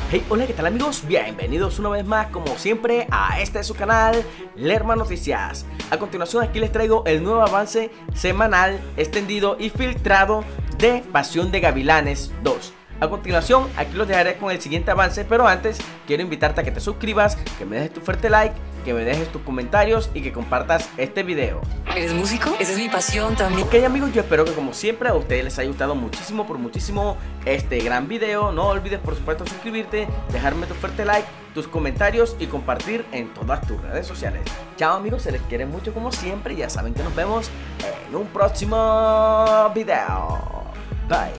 Hey, hola, ¿qué tal amigos? Bienvenidos una vez más, como siempre, a este su canal, Lerma Noticias. A continuación aquí les traigo el nuevo avance semanal, extendido y filtrado de Pasión de Gavilanes 2. A continuación aquí los dejaré con el siguiente avance, pero antes quiero invitarte a que te suscribas, que me dejes tu fuerte like, que me dejes tus comentarios y que compartas este video. ¿Eres músico? Esa es mi pasión también. Ok amigos, yo espero que como siempre a ustedes les haya gustado muchísimo este gran video. No olvides por supuesto suscribirte, dejarme tu fuerte like, tus comentarios y compartir en todas tus redes sociales. Chao amigos, se les quiere mucho como siempre. Ya saben que nos vemos en un próximo video. Bye.